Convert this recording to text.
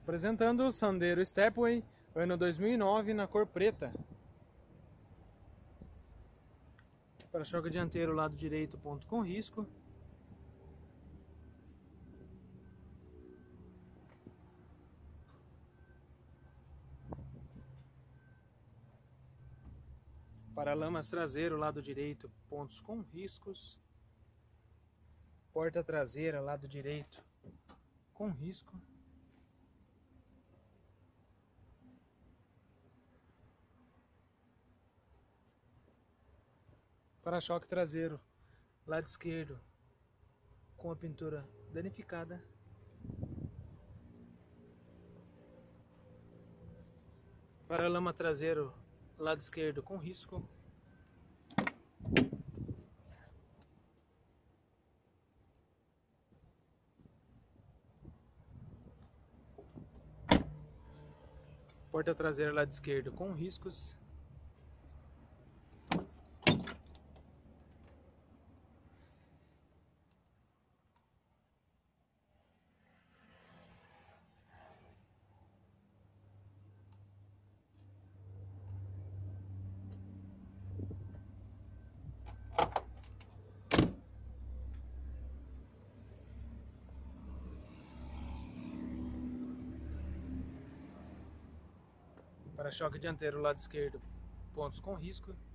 Apresentando o Sandero Stepway, ano 2009, na cor preta. Para-choque dianteiro lado direito, ponto com risco. Paralamas traseiro lado direito, pontos com riscos. Porta traseira lado direito, com risco. Para-choque traseiro lado esquerdo, com a pintura danificada. Paralama traseiro lado esquerdo com risco. Porta traseira lado esquerdo com riscos. Para-choque dianteiro lado esquerdo, pontos com risco.